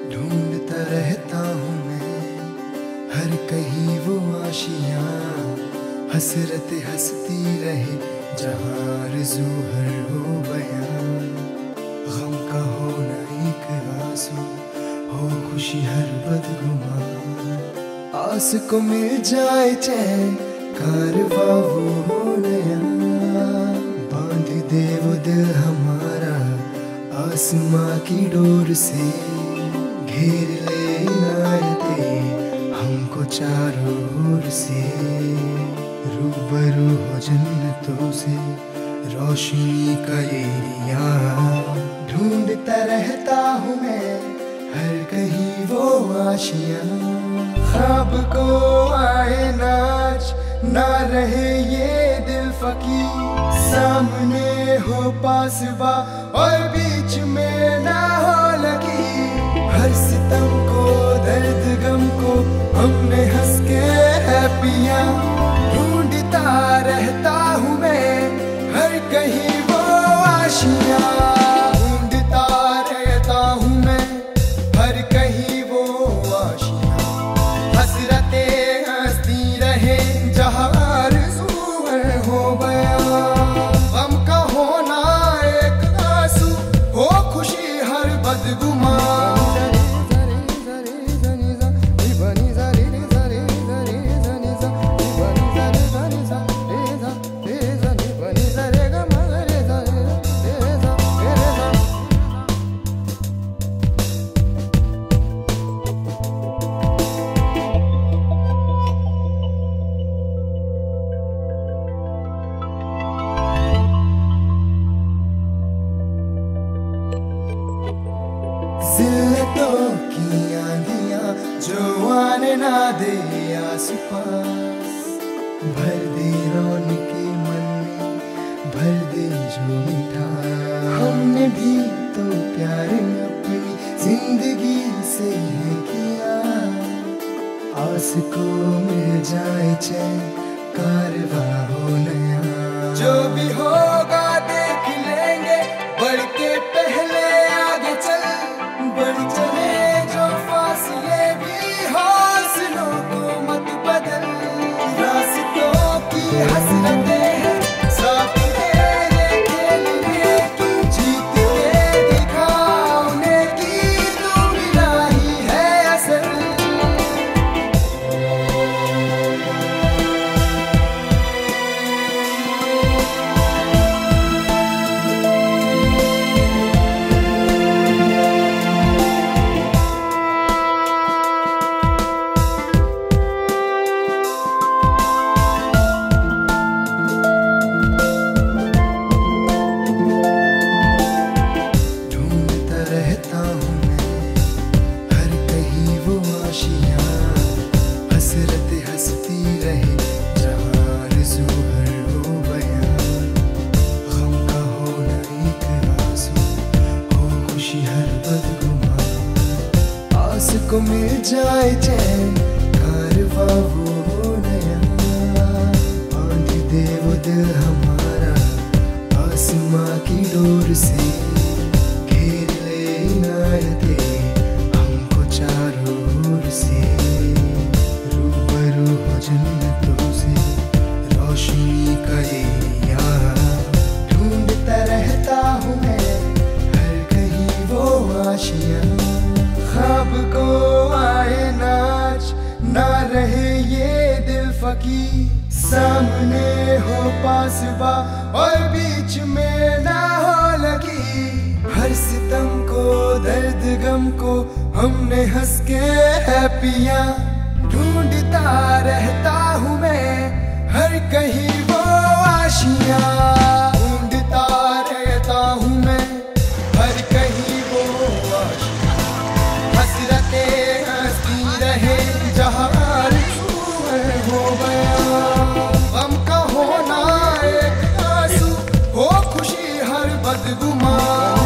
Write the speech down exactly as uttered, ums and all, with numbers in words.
ढूंढता रहता हूँ मैं हर कहीं वो आशियाँ, हसरत हंसती रहे जहाँ आरज़ू हर हो बयां। गम का हो न एक आंसू, हो खुशी हर बदगुमान। आस को मिल जाए चैन, कारवां वो हो नया। बांध दे वो दिल हमारा आसमां की डोर से, घेर ले इनायते हमको चारों ओर से। रूबरू हो जन्नतों से रोशनी का एरिया, ढूंढता रहता हूँ मैं हर कहीं वो आशियाँ। ख्वाब को आए नाच ना रहे ये दिल फकीर, सामने हो पासबा और बीच में ना हो लगी। हर सितम को दर्द गम को हमने हंस के है पिया, ढूंढता रहता हूँ मैं हर कहीं वो आशियाँ। ढूंढता रहता हूँ मैं हर कहीं वो आशियाँ, हसरतें हंसती रहे जहाँ आरज़ू हो बयां। गम का होना एक आंसू, हो खुशी हर बदगुमान। जिल्लतों की आंधियां जो आने ना दे आस पास, भर दे रौनके मन में, भर दे जो मिठास। हमने भी तो प्यार अपनी जिंदगी से है किया, आस को मिल जाए चैन कारवां हो नया। जो भी होगा देख लेंगे, बढ़ के पहले आगे चल, बढ़ चले जो फासले भी हौसलों को मत बदल। रास्तों की हसरतें हैं साथ तेरे खेलने की, जीत के दिखाने की तू मिला ही है असल। को मिल जाए चैन कारवां वो हो नया। बांध दे वो दिल हमारा आसमां की डोर से, घेर ले इनायते हमको चारों ओर से। रूबरू हो जन्नतों से रोशनी का एरिया, ढूंढता रहता हूँ मैं हर कहीं वो आशियाँ। ख्वाब को आए नाच ना रहे ये दिल फकीर, सामने हो पासबा और बीच में ना हो लगी। हर सितम को दर्द गम को हमने हंस के है पिया, ढूंढता रहता हूँ मैं हर कहीं वो आशियाँ। ढूंढता रहता हूँ मैं हर कहीं वो आशियाँ, हसरतें हंसती रहे जहाँ आरज़ू हो बयां। गम का होना एक आंसू, हो खुशी हर बदगुमान।